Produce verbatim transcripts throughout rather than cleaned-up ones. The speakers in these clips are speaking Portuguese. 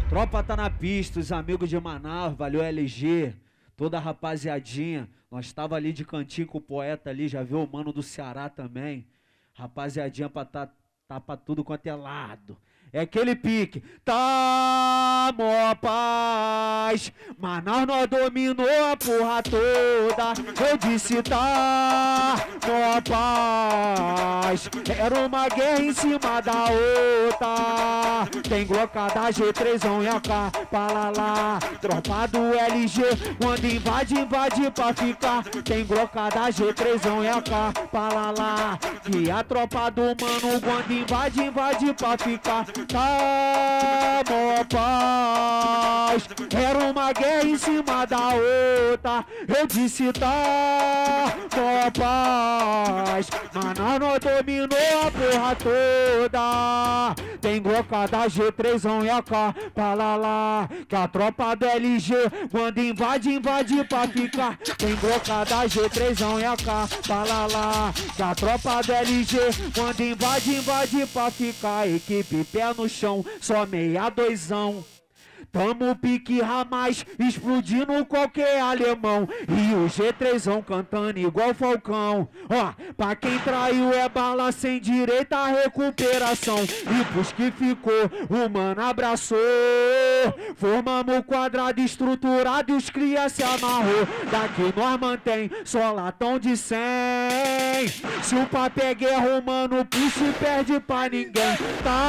Tropa tá na pista, os amigos de Manaus, valeu L G, toda a rapaziadinha. Nós tava ali de cantinho com o poeta ali, já viu o mano do Ceará também. Rapaziadinha pra tá, tá pra tudo quanto é lado. É aquele pique, tá mó paz, Manaus nós dominou a porra toda. Eu disse tá mó paz, era uma guerra em cima da outra. Tem glocada G três e A K, palalá. Tropa do L G, quando invade, invade pra ficar. Tem glocada G três e A K, palalá. E a tropa do mano, quando invade, invade pra ficar. Tá mó paz, era uma guerra em cima da outra. Eu disse tá mó paz, Manaus nós dominou a porra toda. Tem glocada G três e A K, palalá. Que a tropa do L G, quando invade, invade pra ficar. Tem glocada G três e A K, palalá. Que a tropa do L G, quando invade, invade pra ficar. Equipe pé no chão, só meia doisão. Tamo pique ramais, explodindo qualquer alemão. E o G três cantando igual Falcão. Ó, pra quem traiu é bala sem direito à recuperação. E pros que ficou, o mano abraçou. Formamos o quadrado estruturado e os cria se amarrou. Daqui nós mantém só latão de cem. Se o papo é guerra, o mano puxa e perde pra ninguém.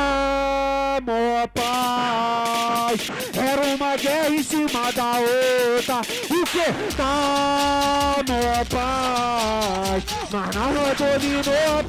Tá mó paz, era uma guerra em cima da outra. O que? Tá mó paz, Manaus nós dominou a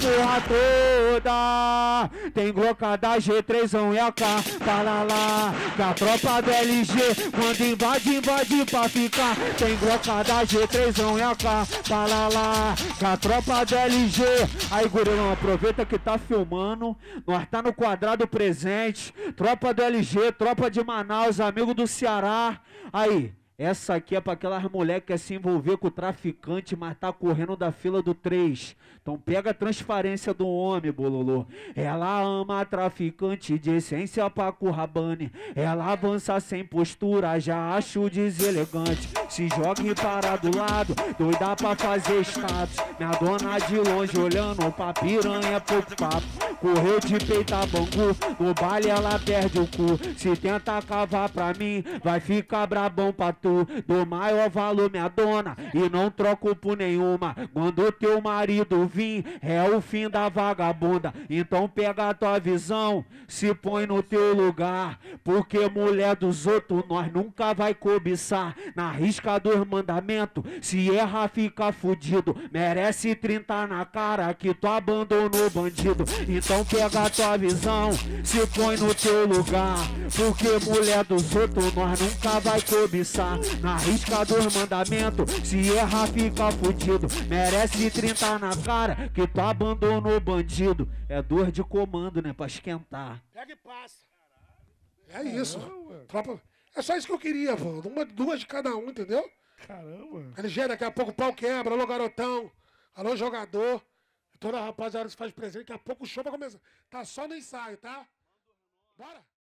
porra toda. Tem glocada G três e A K, palalá. Que a tropa do L G, quando invade, invade pra ficar. Tem glocada G três e A K, palalá. Que a tropa do L G. Aí, gurilão, aproveita que tá filmando. Nós tá no quadrado presente. Tropa do L G, tropa de Manaus, amigo do Ceará. Aí, essa aqui é pra aquelas mulheres que quer se envolver com o traficante, mas tá correndo da fila do três. Então pega a transparência do homem, bololô. Ela ama traficante de essência pra currabane. Ela avança sem postura, já acho deselegante. Se joga e para do lado, doida pra fazer status. Minha dona de longe olhando pra piranha, pouco papo. Correu de peito a bangu, no baile ela perde o cu. Se tenta cavar pra mim, vai ficar brabão pra tu. Do maior valor, minha dona, e não troco por nenhuma. Quando teu marido vir, é o fim da vagabunda. Então pega a tua visão, se põe no teu lugar. Porque mulher dos outros nós nunca vai cobiçar. Na risca dos mandamentos, se errar fica fudido. Merece trinta na cara que tu abandonou o bandido. Então pega a tua visão, se põe no teu lugar. Porque mulher dos outros nós nunca vai cobiçar. Na risca dos mandamentos, se errar fica fudido. Merece trinta na cara que tu abandonou o bandido. É dor de comando, né, pra esquentar. Pega e passa. É isso. Tropa... É só isso que eu queria, mano. Uma, duas de cada um, entendeu? Caramba. L G, daqui a pouco o pau quebra. Alô, garotão. Alô, jogador. Toda a rapaziada se faz presente. Daqui a pouco o show vai começar. Tá só no ensaio, tá? Bora.